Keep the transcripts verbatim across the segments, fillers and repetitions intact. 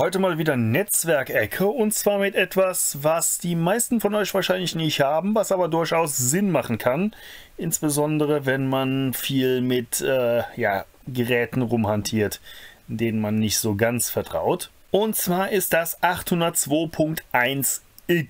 Heute mal wieder Netzwerkecke und zwar mit etwas, was die meisten von euch wahrscheinlich nicht haben, was aber durchaus Sinn machen kann. Insbesondere wenn man viel mit äh, ja, Geräten rumhantiert, denen man nicht so ganz vertraut. Und zwar ist das achthundertzwei Punkt eins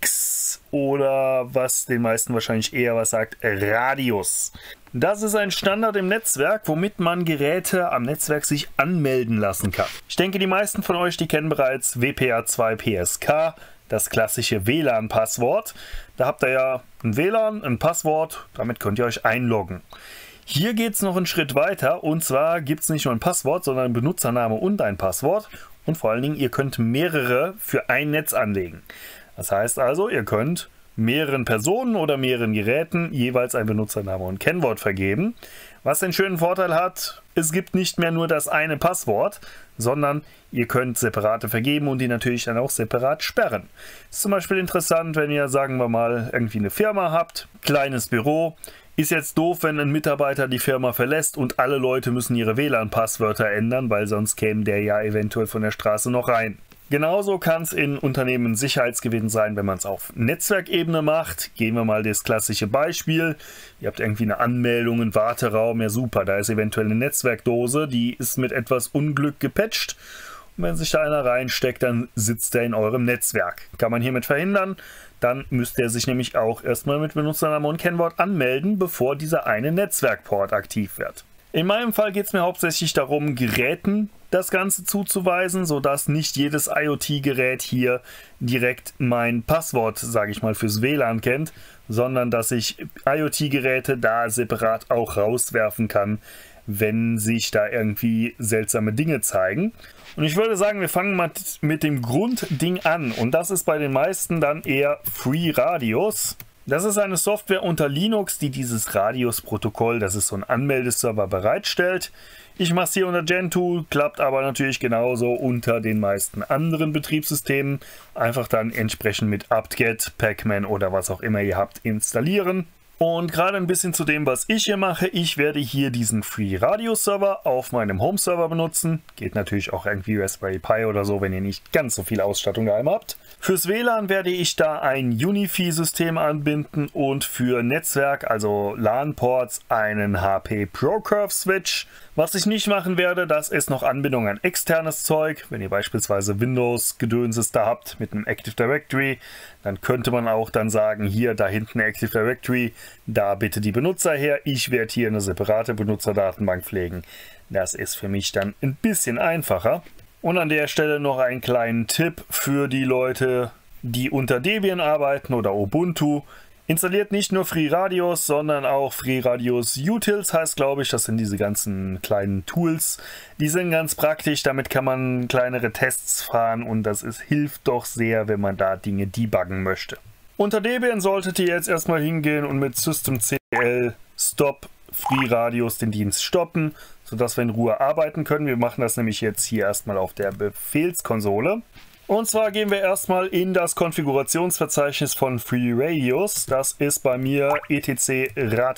X oder was den meisten wahrscheinlich eher was sagt, Radius. Das ist ein Standard im Netzwerk, womit man Geräte am Netzwerk sich anmelden lassen kann. Ich denke, die meisten von euch, die kennen bereits W P A zwei P S K, das klassische W LAN-Passwort. Da habt ihr ja ein W LAN, ein Passwort, damit könnt ihr euch einloggen. Hier geht es noch einen Schritt weiter und zwar gibt es nicht nur ein Passwort, sondern ein Benutzername und ein Passwort. Und vor allen Dingen, ihr könnt mehrere für ein Netz anlegen. Das heißt also, ihr könnt mehreren Personen oder mehreren Geräten jeweils ein Benutzername und Kennwort vergeben. Was den schönen Vorteil hat, es gibt nicht mehr nur das eine Passwort, sondern ihr könnt separate vergeben und die natürlich dann auch separat sperren. Ist zum Beispiel interessant, wenn ihr, sagen wir mal, irgendwie eine Firma habt, kleines Büro. Ist jetzt doof, wenn ein Mitarbeiter die Firma verlässt und alle Leute müssen ihre W LAN-Passwörter ändern, weil sonst käme der ja eventuell von der Straße noch rein. Genauso kann es in Unternehmen Sicherheitsgewinn sein, wenn man es auf Netzwerkebene macht. Gehen wir mal das klassische Beispiel. Ihr habt irgendwie eine Anmeldung, einen Warteraum, ja super, da ist eventuell eine Netzwerkdose, die ist mit etwas Unglück gepatcht. Und wenn sich da einer reinsteckt, dann sitzt er in eurem Netzwerk. Kann man hiermit verhindern. Dann müsst ihr sich nämlich auch erstmal mit Benutzername und Kennwort anmelden, bevor dieser eine Netzwerkport aktiv wird. In meinem Fall geht es mir hauptsächlich darum, Geräten das Ganze zuzuweisen, sodass nicht jedes IoT-Gerät hier direkt mein Passwort, sage ich mal, fürs W LAN kennt, sondern dass ich IoT-Geräte da separat auch rauswerfen kann, wenn sich da irgendwie seltsame Dinge zeigen. Und ich würde sagen, wir fangen mal mit dem Grundding an und das ist bei den meisten dann eher FreeRadius. Das ist eine Software unter Linux, die dieses Radius-Protokoll, das ist so ein Anmeldeserver, bereitstellt. Ich mache es hier unter Gentoo, klappt aber natürlich genauso unter den meisten anderen Betriebssystemen. Einfach dann entsprechend mit apt-get, pacman oder was auch immer ihr habt installieren. Und gerade ein bisschen zu dem, was ich hier mache. Ich werde hier diesen FreeRadius-Server auf meinem Home-Server benutzen. Geht natürlich auch irgendwie Raspberry Pi oder so, wenn ihr nicht ganz so viel Ausstattung daheim habt. Fürs W LAN werde ich da ein UniFi-System anbinden und für Netzwerk, also LAN-Ports, einen H P ProCurve-Switch. Was ich nicht machen werde, das ist noch Anbindung an externes Zeug. Wenn ihr beispielsweise Windows-Gedönses da habt mit einem Active Directory, dann könnte man auch dann sagen, hier, da hinten Active Directory, da bitte die Benutzer her. Ich werde hier eine separate Benutzerdatenbank pflegen. Das ist für mich dann ein bisschen einfacher. Und an der Stelle noch einen kleinen Tipp für die Leute, die unter Debian arbeiten oder Ubuntu. Installiert nicht nur FreeRadius, sondern auch FreeRadius Utils heißt, glaube ich, das sind diese ganzen kleinen Tools. Die sind ganz praktisch, damit kann man kleinere Tests fahren und das ist, hilft doch sehr, wenn man da Dinge debuggen möchte. Unter Debian solltet ihr jetzt erstmal hingehen und mit systemcl stop FreeRadius den Dienst stoppen, sodass wir in Ruhe arbeiten können. Wir machen das nämlich jetzt hier erstmal auf der Befehlskonsole. Und zwar gehen wir erstmal in das Konfigurationsverzeichnis von FreeRadius. Das ist bei mir etc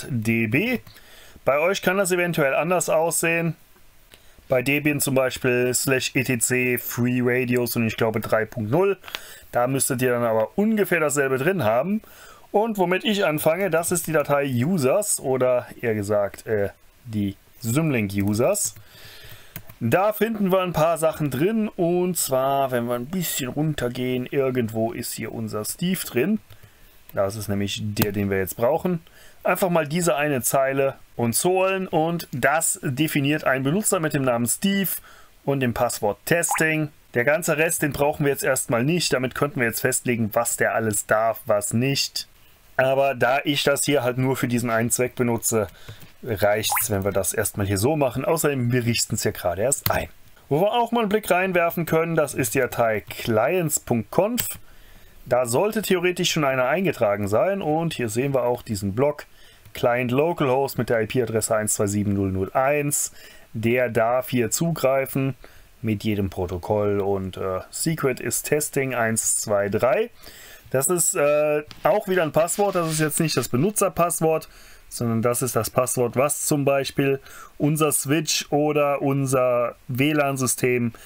raddb. Bei euch kann das eventuell anders aussehen. Bei Debian zum Beispiel slash etc FreeRadius und ich glaube drei Punkt null. Da müsstet ihr dann aber ungefähr dasselbe drin haben. Und womit ich anfange, das ist die Datei Users oder eher gesagt äh, die Symlink Users. Da finden wir ein paar Sachen drin und zwar, wenn wir ein bisschen runtergehen, irgendwo ist hier unser Steve drin. Das ist nämlich der, den wir jetzt brauchen. Einfach mal diese eine Zeile uns holen und das definiert einen Benutzer mit dem Namen Steve und dem Passwort Testing. Der ganze Rest, den brauchen wir jetzt erstmal nicht. Damit könnten wir jetzt festlegen, was der alles darf, was nicht. Aber da ich das hier halt nur für diesen einen Zweck benutze, reicht es, wenn wir das erstmal hier so machen. Außerdem, wir richten es ja gerade erst ein. Wo wir auch mal einen Blick reinwerfen können, das ist die Datei clients Punkt conf. Da sollte theoretisch schon einer eingetragen sein und hier sehen wir auch diesen Block Client Localhost mit der I P-Adresse eins zwei sieben null null eins. Der darf hier zugreifen mit jedem Protokoll und äh, Secret ist Testing eins zwei drei. Das ist äh, auch wieder ein Passwort, das ist jetzt nicht das Benutzerpasswort, sondern das ist das Passwort, was zum Beispiel unser Switch oder unser W LAN-System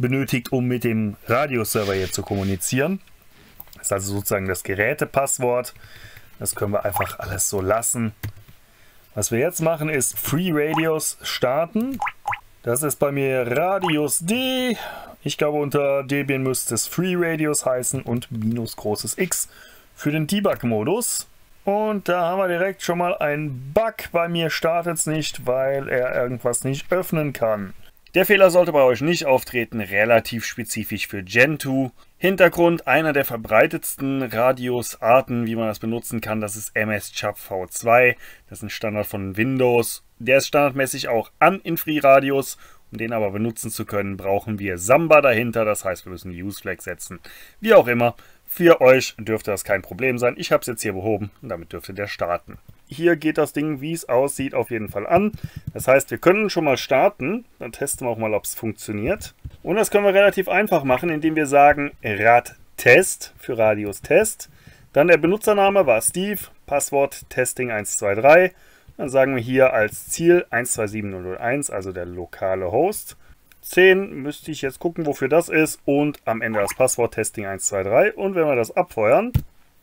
benötigt, um mit dem Radioserver hier zu kommunizieren. Das ist also sozusagen das Gerätepasswort. Das können wir einfach alles so lassen. Was wir jetzt machen, ist Free Radios starten. Das ist bei mir Radius D. Ich glaube, unter Debian müsste es Free Radios heißen und minus großes X für den Debug-Modus. Und da haben wir direkt schon mal einen Bug. Bei mir startet es nicht, weil er irgendwas nicht öffnen kann. Der Fehler sollte bei euch nicht auftreten, relativ spezifisch für Gentoo. Hintergrund: einer der verbreitetsten Radiusarten, wie man das benutzen kann, das ist M S C H U B V zwei. Das ist ein Standard von Windows. Der ist standardmäßig auch an in FreeRadios. Um den aber benutzen zu können, brauchen wir Samba dahinter. Das heißt, wir müssen UseFlag setzen. Wie auch immer, für euch dürfte das kein Problem sein. Ich habe es jetzt hier behoben und damit dürfte der starten. Hier geht das Ding, wie es aussieht, auf jeden Fall an. Das heißt, wir können schon mal starten. Dann testen wir auch mal, ob es funktioniert. Und das können wir relativ einfach machen, indem wir sagen radtest für Radius Test. Dann der Benutzername war Steve, Passwort Testing eins zwei drei. Dann sagen wir hier als Ziel eins zwei sieben null null eins, also der lokale Host. zehn müsste ich jetzt gucken, wofür das ist. Und am Ende das Passwort Testing eins zwei drei. Und wenn wir das abfeuern,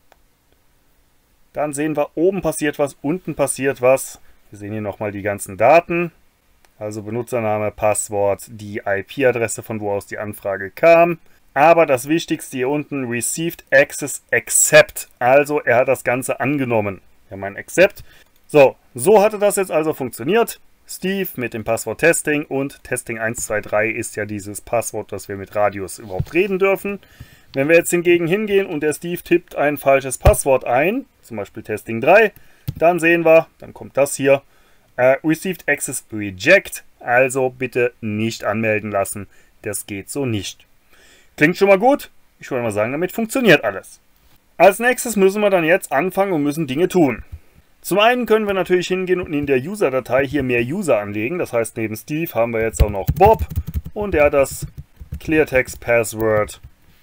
dann sehen wir, oben passiert was, unten passiert was. Wir sehen hier nochmal die ganzen Daten. Also Benutzername, Passwort, die I P-Adresse, von wo aus die Anfrage kam. Aber das Wichtigste hier unten, Received Access Accept. Also er hat das Ganze angenommen. Wir haben ein Accept. So, so hatte das jetzt also funktioniert. Steve mit dem Passwort Testing und Testing eins zwei drei ist ja dieses Passwort, das wir mit Radius überhaupt reden dürfen. Wenn wir jetzt hingegen hingehen und der Steve tippt ein falsches Passwort ein, zum Beispiel Testing drei, dann sehen wir, dann kommt das hier, uh, Received Access Reject, also bitte nicht anmelden lassen, das geht so nicht. Klingt schon mal gut? Ich würde mal sagen, damit funktioniert alles. Als nächstes müssen wir dann jetzt anfangen und müssen Dinge tun. Zum einen können wir natürlich hingehen und in der User-Datei hier mehr User anlegen. Das heißt, neben Steve haben wir jetzt auch noch Bob und der hat das Cleartext Password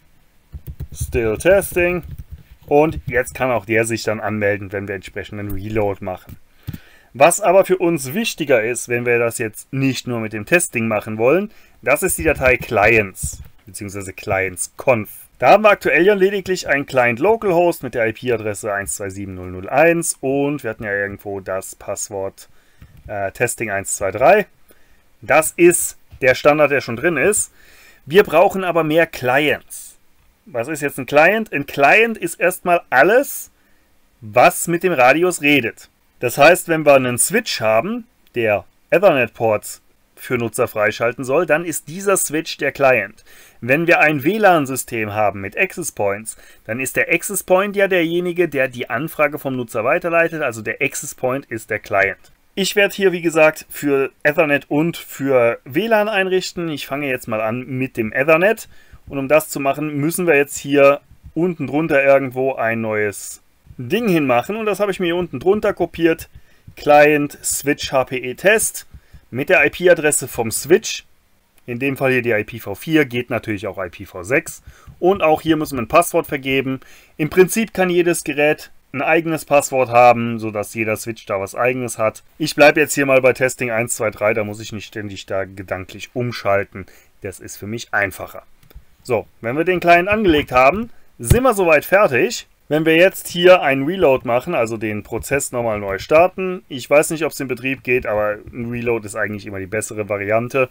Still Testing. Und jetzt kann auch der sich dann anmelden, wenn wir entsprechend einen Reload machen. Was aber für uns wichtiger ist, wenn wir das jetzt nicht nur mit dem Testing machen wollen, das ist die Datei Clients bzw. Clients.conf. Da haben wir aktuell ja lediglich einen Client Localhost mit der I P-Adresse eins zwei sieben null null eins und wir hatten ja irgendwo das Passwort äh, Testing eins zwei drei. Das ist der Standard, der schon drin ist. Wir brauchen aber mehr Clients. Was ist jetzt ein Client? Ein Client ist erstmal alles, was mit dem Radius redet. Das heißt, wenn wir einen Switch haben, der Ethernet-Ports für Nutzer freischalten soll, dann ist dieser Switch der Client. Wenn wir ein W L A N-System haben mit Access Points, dann ist der Access Point ja derjenige, der die Anfrage vom Nutzer weiterleitet, also der Access Point ist der Client. Ich werde hier, wie gesagt, für Ethernet und für W L A N einrichten. Ich fange jetzt mal an mit dem Ethernet und um das zu machen, müssen wir jetzt hier unten drunter irgendwo ein neues Ding hinmachen und das habe ich mir hier unten drunter kopiert. Client Switch H P E Test mit der I P-Adresse vom Switch. In dem Fall hier die I P v vier, geht natürlich auch I P v sechs. Und auch hier müssen wir ein Passwort vergeben. Im Prinzip kann jedes Gerät ein eigenes Passwort haben, sodass jeder Switch da was eigenes hat. Ich bleibe jetzt hier mal bei Testing eins zwei drei, da muss ich nicht ständig da gedanklich umschalten. Das ist für mich einfacher. So, wenn wir den Client angelegt haben, sind wir soweit fertig. Wenn wir jetzt hier einen Reload machen, also den Prozess nochmal neu starten, ich weiß nicht, ob es in Betrieb geht, aber ein Reload ist eigentlich immer die bessere Variante.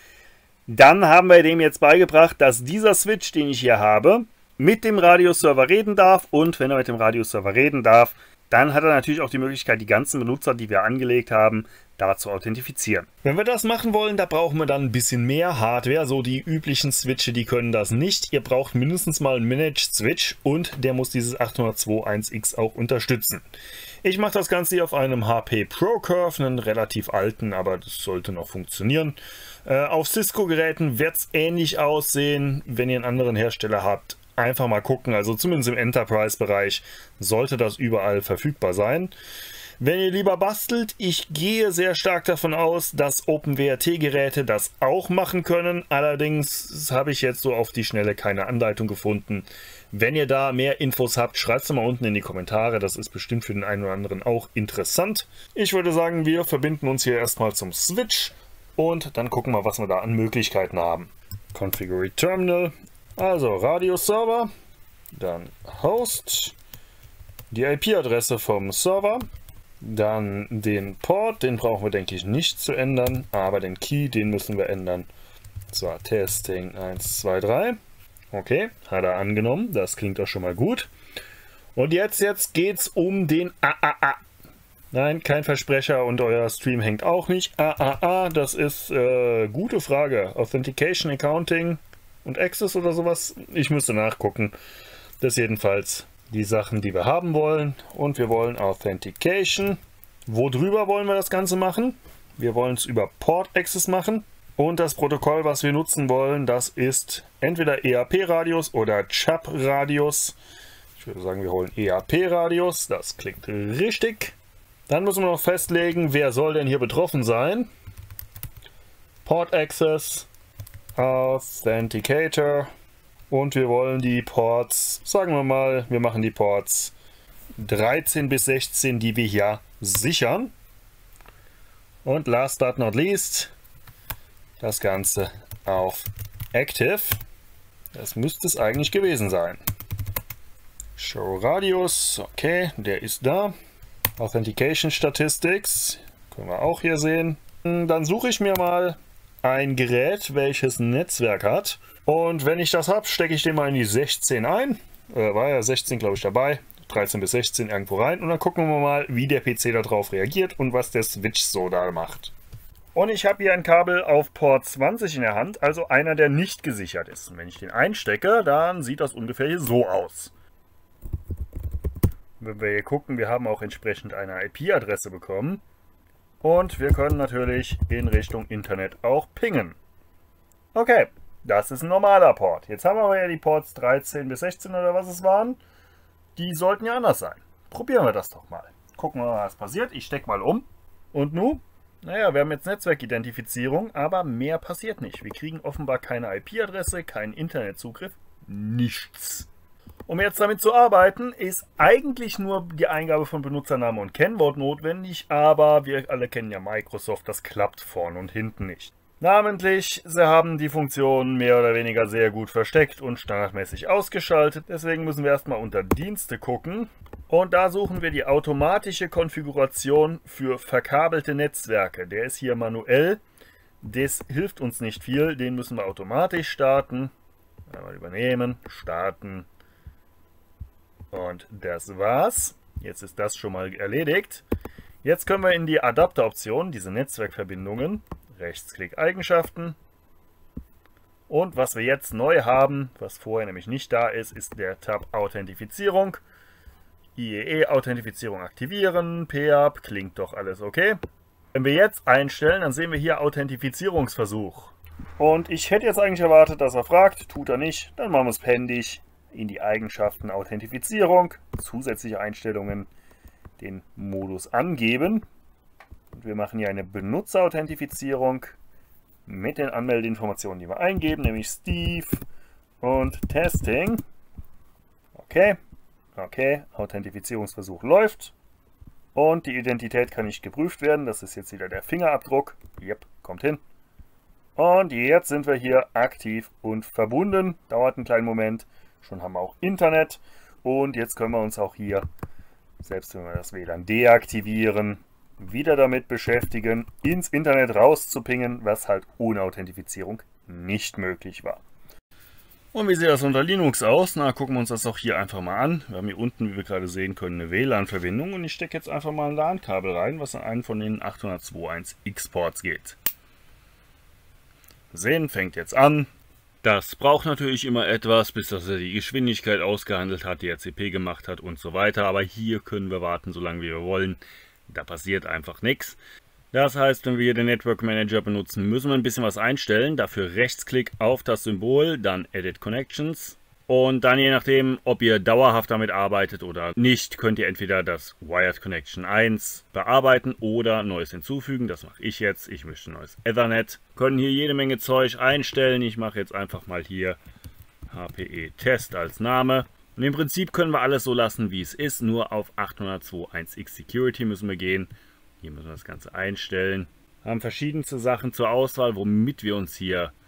Dann haben wir dem jetzt beigebracht, dass dieser Switch, den ich hier habe, mit dem Radius-Server reden darf. Und wenn er mit dem Radius-Server reden darf, dann hat er natürlich auch die Möglichkeit, die ganzen Benutzer, die wir angelegt haben, da zu authentifizieren. Wenn wir das machen wollen, da brauchen wir dann ein bisschen mehr Hardware. So die üblichen Switche, die können das nicht. Ihr braucht mindestens mal einen Managed Switch und der muss dieses achthundertzweiundzweißig X auch unterstützen. Ich mache das Ganze hier auf einem H P ProCurve, einen relativ alten, aber das sollte noch funktionieren. Äh, auf Cisco-Geräten wird es ähnlich aussehen. Wenn ihr einen anderen Hersteller habt, einfach mal gucken. Also zumindest im Enterprise-Bereich sollte das überall verfügbar sein. Wenn ihr lieber bastelt, ich gehe sehr stark davon aus, dass OpenWRT-Geräte das auch machen können. Allerdings habe ich jetzt so auf die Schnelle keine Anleitung gefunden. Wenn ihr da mehr Infos habt, schreibt es mal unten in die Kommentare. Das ist bestimmt für den einen oder anderen auch interessant. Ich würde sagen, wir verbinden uns hier erstmal zum Switch und dann gucken wir, was wir da an Möglichkeiten haben. Configure Terminal, also Radioserver, dann Host, die I P-Adresse vom Server, dann den Port, den brauchen wir denke ich nicht zu ändern, aber den Key, den müssen wir ändern. Und zwar Testing eins, zwei, drei. Okay, hat er angenommen, das klingt doch schon mal gut. Und jetzt, jetzt geht es um den A A A. Nein, kein Versprecher und euer Stream hängt auch nicht. A A A, das ist äh, gute Frage. Authentication, Accounting und Access oder sowas. Ich müsste nachgucken. Das jedenfalls die Sachen, die wir haben wollen. Und wir wollen Authentication. Worüber wollen wir das Ganze machen? Wir wollen es über Port Access machen. Und das Protokoll, was wir nutzen wollen, das ist entweder E A P-Radius oder C H A P-Radius. Ich würde sagen, wir holen E A P-Radius. Das klingt richtig. Dann müssen wir noch festlegen, wer soll denn hier betroffen sein. Port Access, Authenticator. Und wir wollen die Ports, sagen wir mal, wir machen die Ports dreizehn bis sechzehn, die wir hier sichern. Und last but not least, das Ganze auf Active. Das müsste es eigentlich gewesen sein. Show Radius, okay, der ist da. Authentication Statistics, können wir auch hier sehen. Dann suche ich mir mal ein Gerät, welches ein Netzwerk hat. Und wenn ich das habe, stecke ich den mal in die sechzehn ein. Äh, war ja sechzehn, glaube ich, dabei. dreizehn bis sechzehn irgendwo rein. Und dann gucken wir mal, wie der P C darauf reagiert und was der Switch so da macht. Und ich habe hier ein Kabel auf Port zwanzig in der Hand, also einer, der nicht gesichert ist. Und wenn ich den einstecke, dann sieht das ungefähr hier so aus. Wenn wir hier gucken, wir haben auch entsprechend eine I P-Adresse bekommen. Und wir können natürlich in Richtung Internet auch pingen. Okay, das ist ein normaler Port. Jetzt haben wir aber ja die Ports dreizehn bis sechzehn oder was es waren. Die sollten ja anders sein. Probieren wir das doch mal. Gucken wir mal, was passiert. Ich stecke mal um. Und nun? Naja, wir haben jetzt Netzwerkidentifizierung, aber mehr passiert nicht. Wir kriegen offenbar keine I P-Adresse, keinen Internetzugriff, nichts. Um jetzt damit zu arbeiten, ist eigentlich nur die Eingabe von Benutzername und Kennwort notwendig, aber wir alle kennen ja Microsoft, das klappt vorn und hinten nicht. Namentlich, sie haben die Funktion mehr oder weniger sehr gut versteckt und standardmäßig ausgeschaltet, deswegen müssen wir erstmal unter Dienste gucken. Und da suchen wir die automatische Konfiguration für verkabelte Netzwerke. Der ist hier manuell, das hilft uns nicht viel, den müssen wir automatisch starten. Einmal übernehmen, starten. Und das war's. Jetzt ist das schon mal erledigt. Jetzt können wir in die Adapteroption, diese Netzwerkverbindungen, Rechtsklick Eigenschaften. Und was wir jetzt neu haben, was vorher nämlich nicht da ist, ist der Tab Authentifizierung. I E E-Authentifizierung aktivieren, P A B, klingt doch alles okay. Wenn wir jetzt einstellen, dann sehen wir hier Authentifizierungsversuch. Und ich hätte jetzt eigentlich erwartet, dass er fragt, tut er nicht, dann machen wir es händisch. In die Eigenschaften Authentifizierung, zusätzliche Einstellungen, den Modus angeben. Und wir machen hier eine Benutzerauthentifizierung mit den Anmeldeinformationen, die wir eingeben, nämlich Steve und Testing. Okay, okay, Authentifizierungsversuch läuft. Und die Identität kann nicht geprüft werden, das ist jetzt wieder der Fingerabdruck. Yep, kommt hin. Und jetzt sind wir hier aktiv und verbunden. Dauert einen kleinen Moment. Schon haben wir auch Internet und jetzt können wir uns auch hier, selbst wenn wir das W L A N deaktivieren, wieder damit beschäftigen, ins Internet rauszupingen, was halt ohne Authentifizierung nicht möglich war. Und wie sieht das unter Linux aus? Na, gucken wir uns das auch hier einfach mal an. Wir haben hier unten, wie wir gerade sehen können, eine W L A N-Verbindung und ich stecke jetzt einfach mal ein LAN-Kabel rein, was an einen von den achthundertzweiundzweißig X-Ports geht. Sehen, fängt jetzt an. Das braucht natürlich immer etwas, bis dass er die Geschwindigkeit ausgehandelt hat, die R C P gemacht hat und so weiter. Aber hier können wir warten, solange wir wollen. Da passiert einfach nichts. Das heißt, wenn wir hier den Network Manager benutzen, müssen wir ein bisschen was einstellen. Dafür Rechtsklick auf das Symbol, dann Edit Connections. Und dann je nachdem, ob ihr dauerhaft damit arbeitet oder nicht, könnt ihr entweder das Wired Connection eins bearbeiten oder Neues hinzufügen. Das mache ich jetzt. Ich möchte ein neues Ethernet. Können hier jede Menge Zeug einstellen. Ich mache jetzt einfach mal hier H P E Test als Name. Und im Prinzip können wir alles so lassen, wie es ist. Nur auf achthundertzweiundzweißig X Security müssen wir gehen. Hier müssen wir das Ganze einstellen. Haben verschiedenste Sachen zur Auswahl, womit wir uns hier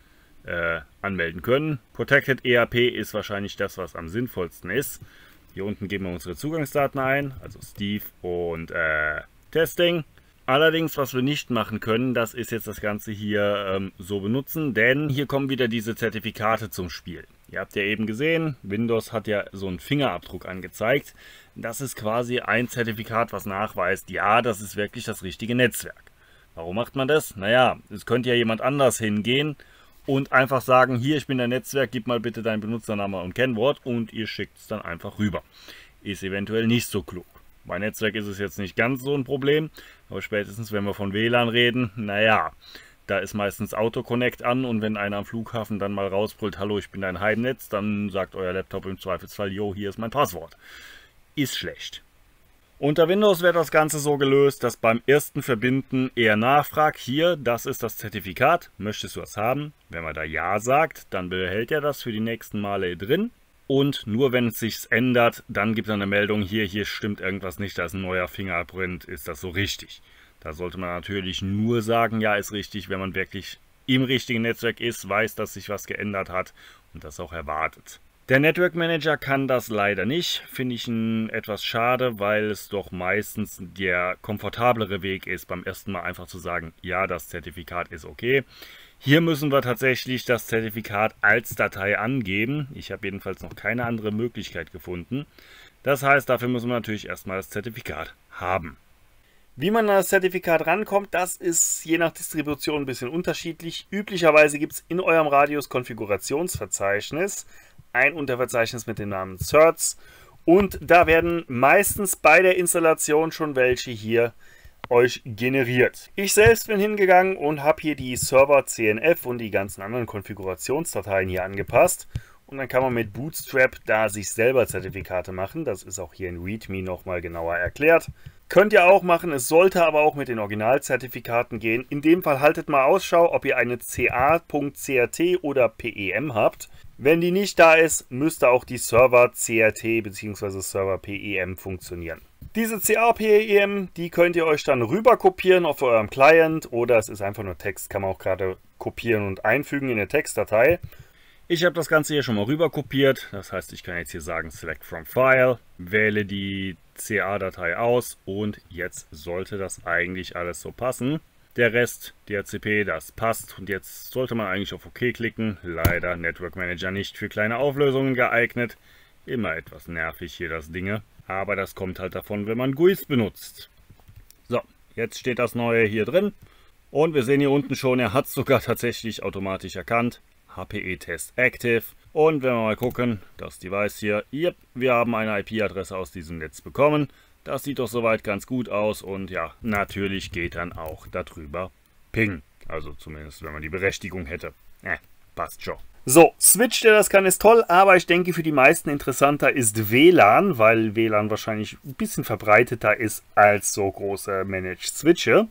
äh, anmelden können. Protected E A P ist wahrscheinlich das, was am sinnvollsten ist. Hier unten geben wir unsere Zugangsdaten ein, also Steve und äh, Testing. Allerdings, was wir nicht machen können, das ist jetzt das Ganze hier ähm, so benutzen, denn hier kommen wieder diese Zertifikate zum Spiel. Ihr habt ja eben gesehen, Windows hat ja so einen Fingerabdruck angezeigt. Das ist quasi ein Zertifikat, was nachweist, ja, das ist wirklich das richtige Netzwerk. Warum macht man das? Naja, es könnte ja jemand anders hingehen und einfach sagen, hier, ich bin dein Netzwerk, gib mal bitte deinen Benutzernamen und Kennwort und ihr schickt es dann einfach rüber. Ist eventuell nicht so klug. Bei Netzwerk ist es jetzt nicht ganz so ein Problem, aber spätestens, wenn wir von W L A N reden, naja, da ist meistens Autoconnect an und wenn einer am Flughafen dann mal rausbrüllt, hallo, ich bin dein Heimnetz, dann sagt euer Laptop im Zweifelsfall, jo, hier ist mein Passwort. Ist schlecht. Unter Windows wird das Ganze so gelöst, dass beim ersten Verbinden er nachfragt, hier, das ist das Zertifikat, möchtest du das haben? Wenn man da Ja sagt, dann behält er das für die nächsten Male drin. Und nur wenn es sich ändert, dann gibt er eine Meldung, hier, hier stimmt irgendwas nicht, da ist ein neuer Fingerprint, ist das so richtig? Da sollte man natürlich nur sagen, ja, ist richtig, wenn man wirklich im richtigen Netzwerk ist, weiß, dass sich was geändert hat und das auch erwartet. Der Network Manager kann das leider nicht, finde ich ein etwas schade, weil es doch meistens der komfortablere Weg ist, beim ersten Mal einfach zu sagen, ja, das Zertifikat ist okay. Hier müssen wir tatsächlich das Zertifikat als Datei angeben. Ich habe jedenfalls noch keine andere Möglichkeit gefunden. Das heißt, dafür müssen wir natürlich erstmal das Zertifikat haben. Wie man an das Zertifikat rankommt, das ist je nach Distribution ein bisschen unterschiedlich. Üblicherweise gibt es in eurem Radius Konfigurationsverzeichnis ein Unterverzeichnis mit dem Namen Certs und da werden meistens bei der Installation schon welche hier euch generiert. Ich selbst bin hingegangen und habe hier die Server C N F und die ganzen anderen Konfigurationsdateien hier angepasst und dann kann man mit Bootstrap da sich selber Zertifikate machen. Das ist auch hier in README nochmal genauer erklärt. Könnt ihr auch machen, es sollte aber auch mit den Originalzertifikaten gehen. In dem Fall haltet mal Ausschau, ob ihr eine C A Punkt C R T oder P E M habt. Wenn die nicht da ist, müsste auch die Server C R T bzw. Server P E M funktionieren. Diese C A P E M, die könnt ihr euch dann rüber kopieren auf eurem Client oder es ist einfach nur Text, kann man auch gerade kopieren und einfügen in eine Textdatei. Ich habe das Ganze hier schon mal rüber kopiert, das heißt, ich kann jetzt hier sagen Select from File, wähle die C A-Datei aus und jetzt sollte das eigentlich alles so passen. Der Rest, D H C P, das passt und jetzt sollte man eigentlich auf OK klicken. Leider Network Manager nicht für kleine Auflösungen geeignet. Immer etwas nervig hier das Ding, aber das kommt halt davon, wenn man G U Is benutzt. So, jetzt steht das Neue hier drin und wir sehen hier unten schon, er hat es sogar tatsächlich automatisch erkannt. H P E-Test Active und wenn wir mal gucken, das Device hier, yep, wir haben eine I P-Adresse aus diesem Netz bekommen. Das sieht doch soweit ganz gut aus und ja, natürlich geht dann auch darüber Ping. Also zumindest, wenn man die Berechtigung hätte. Eh, passt schon. So, Switch, der das kann, ist toll, aber ich denke, für die meisten interessanter ist W L A N, weil W L A N wahrscheinlich ein bisschen verbreiteter ist als so große Managed Switche.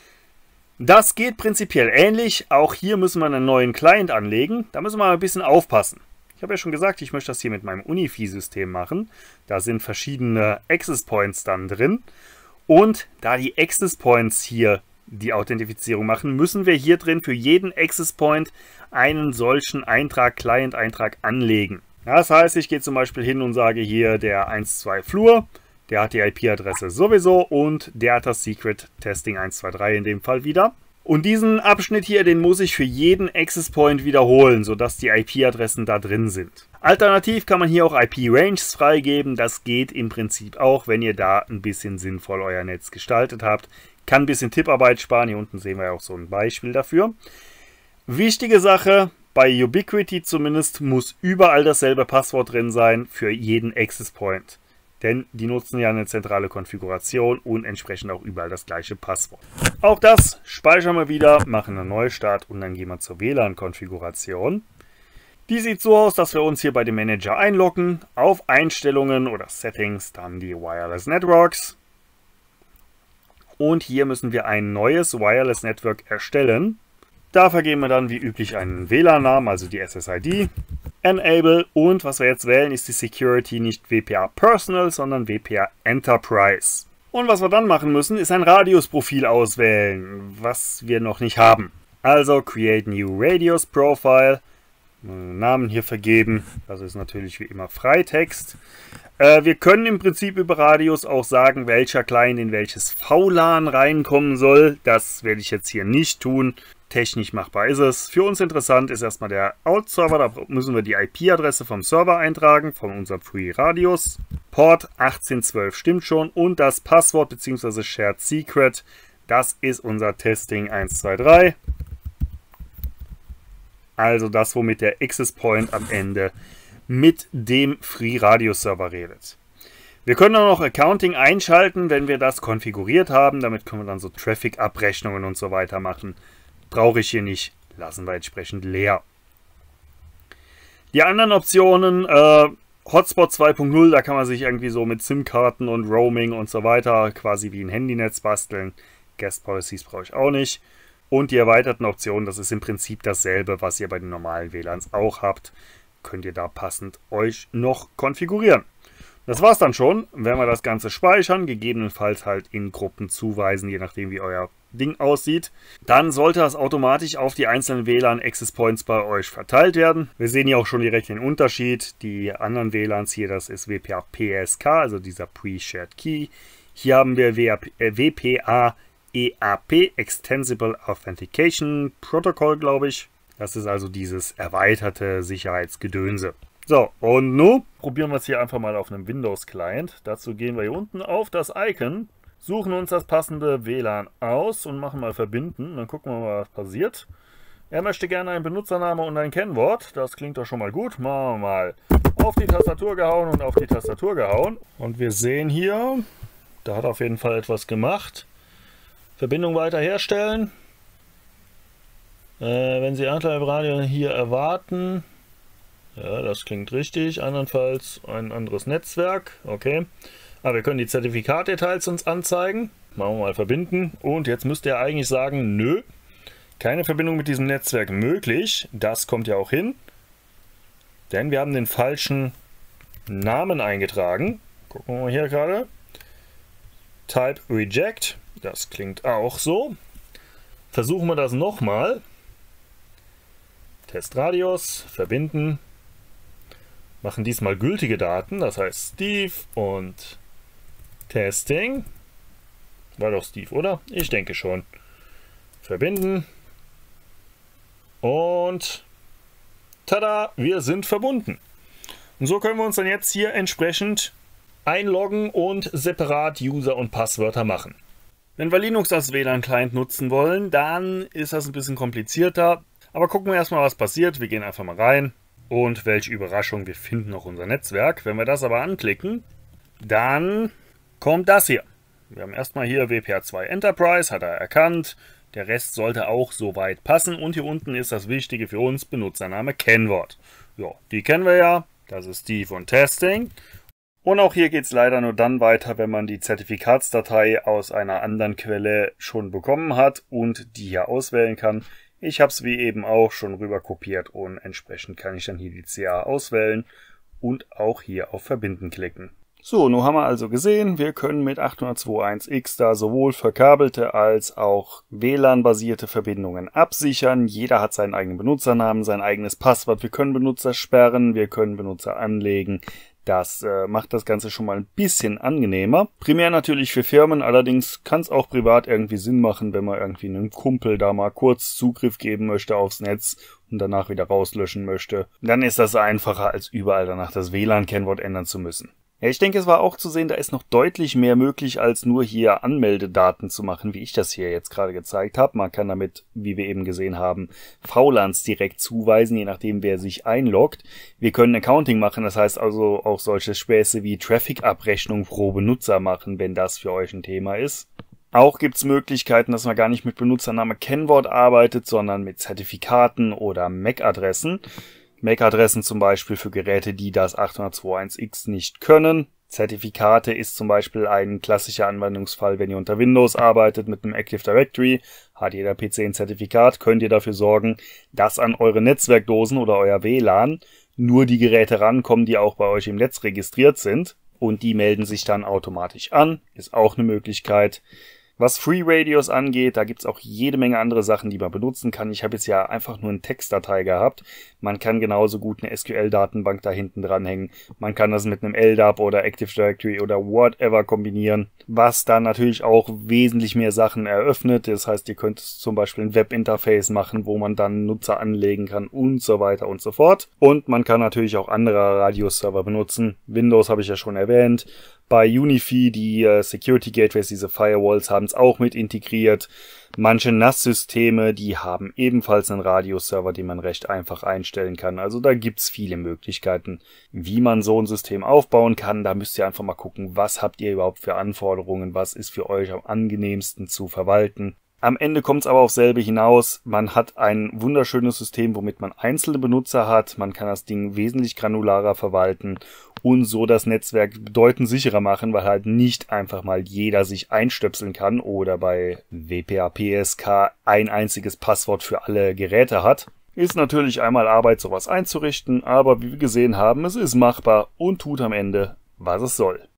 Das geht prinzipiell ähnlich. Auch hier müssen wir einen neuen Client anlegen. Da müssen wir mal ein bisschen aufpassen. Ich habe ja schon gesagt, ich möchte das hier mit meinem UniFi-System machen. Da sind verschiedene Access Points dann drin. Und da die Access Points hier die Authentifizierung machen, müssen wir hier drin für jeden Access Point einen solchen Eintrag, Client-Eintrag anlegen. Das heißt, ich gehe zum Beispiel hin und sage hier der eins zwei Flur, der hat die I P-Adresse sowieso und der hat das Secret Testing eins zwei drei in dem Fall wieder. Und diesen Abschnitt hier, den muss ich für jeden Access Point wiederholen, sodass die I P-Adressen da drin sind. Alternativ kann man hier auch I P-Ranges freigeben. Das geht im Prinzip auch, wenn ihr da ein bisschen sinnvoll euer Netz gestaltet habt. Kann ein bisschen Tipparbeit sparen. Hier unten sehen wir ja auch so ein Beispiel dafür. Wichtige Sache, bei Ubiquiti zumindest muss überall dasselbe Passwort drin sein für jeden Access Point. Denn die nutzen ja eine zentrale Konfiguration und entsprechend auch überall das gleiche Passwort. Auch das speichern wir wieder, machen einen Neustart und dann gehen wir zur W L A N-Konfiguration. Die sieht so aus, dass wir uns hier bei dem Manager einloggen, auf Einstellungen oder Settings, dann die Wireless Networks. Und hier müssen wir ein neues Wireless Network erstellen. Da vergeben wir dann wie üblich einen W L A N-Namen, also die S S I D. Enable und was wir jetzt wählen ist die Security nicht W P A Personal, sondern W P A Enterprise. Und was wir dann machen müssen, ist ein Radiusprofil auswählen, was wir noch nicht haben. Also Create New Radius Profile. Namen hier vergeben. Das ist natürlich wie immer Freitext. Äh, wir können im Prinzip über Radius auch sagen, welcher Client in welches V LAN reinkommen soll. Das werde ich jetzt hier nicht tun. Technisch machbar ist es. Für uns interessant ist erstmal der Out-Server. Da müssen wir die I P-Adresse vom Server eintragen, von unserem Free Radius. Port achtzehn zwölf stimmt schon. Und das Passwort bzw. Shared Secret, das ist unser Testing eins zwei drei. Also das, womit der Access Point am Ende mit dem Free Radio Server redet. Wir können auch noch Accounting einschalten, wenn wir das konfiguriert haben. Damit können wir dann so Traffic-Abrechnungen und so weiter machen. Brauche ich hier nicht. Lassen wir entsprechend leer. Die anderen Optionen, äh, Hotspot zwei punkt null, da kann man sich irgendwie so mit SIM-Karten und Roaming und so weiter quasi wie ein Handynetz basteln. Guest Policies brauche ich auch nicht. Und die erweiterten Optionen, das ist im Prinzip dasselbe, was ihr bei den normalen W LANs auch habt. Könnt ihr da passend euch noch konfigurieren. Das war's dann schon. Wenn wir das Ganze speichern, gegebenenfalls halt in Gruppen zuweisen, je nachdem wie euer Ding aussieht, dann sollte das automatisch auf die einzelnen W LAN Access Points bei euch verteilt werden. Wir sehen hier auch schon direkt den Unterschied. Die anderen W LANs hier, das ist W P A P S K, also dieser Pre-Shared Key. Hier haben wir W P A E A P, Extensible Authentication Protocol, glaube ich. Das ist also dieses erweiterte Sicherheitsgedönse. So, und nun probieren wir es hier einfach mal auf einem Windows-Client. Dazu gehen wir hier unten auf das Icon, suchen uns das passende W LAN aus und machen mal verbinden. Dann gucken wir mal, was passiert. Er möchte gerne einen Benutzername und ein Kennwort. Das klingt doch schon mal gut. Machen wir mal auf die Tastatur gehauen und auf die Tastatur gehauen. Und wir sehen hier, da hat auf jeden Fall etwas gemacht. Verbindung weiter herstellen. Äh, wenn Sie Anteilradio hier erwarten. Ja, das klingt richtig. Andernfalls ein anderes Netzwerk. Okay. Aber wir können die Zertifikatdetails uns anzeigen. Machen wir mal verbinden. Und jetzt müsste er eigentlich sagen, nö. Keine Verbindung mit diesem Netzwerk möglich. Das kommt ja auch hin. Denn wir haben den falschen Namen eingetragen. Gucken wir mal hier gerade. Type Reject. Das klingt auch so. Versuchen wir das nochmal. Testradius, verbinden. Machen diesmal gültige Daten, das heißt Steve und Testing. War doch Steve, oder? Ich denke schon. Verbinden. Und tada, wir sind verbunden. Und so können wir uns dann jetzt hier entsprechend einloggen und separat User und Passwörter machen. Wenn wir Linux als W LAN-Client nutzen wollen, dann ist das ein bisschen komplizierter. Aber gucken wir erstmal, was passiert. Wir gehen einfach mal rein. Und welche Überraschung, wir finden noch unser Netzwerk. Wenn wir das aber anklicken, dann kommt das hier. Wir haben erstmal hier W P A zwei Enterprise, hat er erkannt. Der Rest sollte auch soweit passen. Und hier unten ist das Wichtige für uns, Benutzername, Kennwort. Ja, die kennen wir ja. Das ist Steve und Testing. Und auch hier geht es leider nur dann weiter, wenn man die Zertifikatsdatei aus einer anderen Quelle schon bekommen hat und die hier auswählen kann. Ich habe es wie eben auch schon rüber kopiert und entsprechend kann ich dann hier die C A auswählen und auch hier auf Verbinden klicken. So, nun haben wir also gesehen, wir können mit achthundertzweiundundzwanzig X da sowohl verkabelte als auch W LAN-basierte Verbindungen absichern. Jeder hat seinen eigenen Benutzernamen, sein eigenes Passwort. Wir können Benutzer sperren, wir können Benutzer anlegen. Das äh, macht das Ganze schon mal ein bisschen angenehmer. Primär natürlich für Firmen, allerdings kann es auch privat irgendwie Sinn machen, wenn man irgendwie einem Kumpel da mal kurz Zugriff geben möchte aufs Netz und danach wieder rauslöschen möchte. Dann ist das einfacher, als überall danach das W LAN-Kennwort ändern zu müssen. Ja, ich denke, es war auch zu sehen, da ist noch deutlich mehr möglich, als nur hier Anmeldedaten zu machen, wie ich das hier jetzt gerade gezeigt habe. Man kann damit, wie wir eben gesehen haben, V LANs direkt zuweisen, je nachdem, wer sich einloggt. Wir können Accounting machen, das heißt also auch solche Späße wie Traffic-Abrechnung pro Benutzer machen, wenn das für euch ein Thema ist. Auch gibt es Möglichkeiten, dass man gar nicht mit Benutzername Kennwort arbeitet, sondern mit Zertifikaten oder M A C-Adressen. M A C-Adressen zum Beispiel für Geräte, die das achthundertzweiundundzwanzig X nicht können. Zertifikate ist zum Beispiel ein klassischer Anwendungsfall, wenn ihr unter Windows arbeitet mit einem Active Directory. Hat jeder P C ein Zertifikat, könnt ihr dafür sorgen, dass an eure Netzwerkdosen oder euer W LAN nur die Geräte rankommen, die auch bei euch im Netz registriert sind. Und die melden sich dann automatisch an. Ist auch eine Möglichkeit. Was FreeRadios angeht, da gibt's auch jede Menge andere Sachen, die man benutzen kann. Ich habe jetzt ja einfach nur eine Textdatei gehabt. Man kann genauso gut eine S Q L-Datenbank da hinten dranhängen. Man kann das mit einem L D A P oder Active Directory oder whatever kombinieren, was dann natürlich auch wesentlich mehr Sachen eröffnet. Das heißt, ihr könnt zum Beispiel ein Webinterface machen, wo man dann Nutzer anlegen kann und so weiter und so fort. Und man kann natürlich auch andere Radioserver benutzen. Windows habe ich ja schon erwähnt. Bei Unifi, die äh, Security Gateways, diese Firewalls, haben es auch mit integriert. Manche N A S-Systeme, die haben ebenfalls einen Radioserver, den man recht einfach einstellen kann. Also da gibt's viele Möglichkeiten, wie man so ein System aufbauen kann. Da müsst ihr einfach mal gucken, was habt ihr überhaupt für Anforderungen, was ist für euch am angenehmsten zu verwalten. Am Ende kommt es aber aufs selbe hinaus. Man hat ein wunderschönes System, womit man einzelne Benutzer hat. Man kann das Ding wesentlich granularer verwalten und so das Netzwerk bedeutend sicherer machen, weil halt nicht einfach mal jeder sich einstöpseln kann oder bei W P A P S K ein einziges Passwort für alle Geräte hat. Ist natürlich einmal Arbeit, sowas einzurichten, aber wie wir gesehen haben, es ist machbar und tut am Ende, was es soll.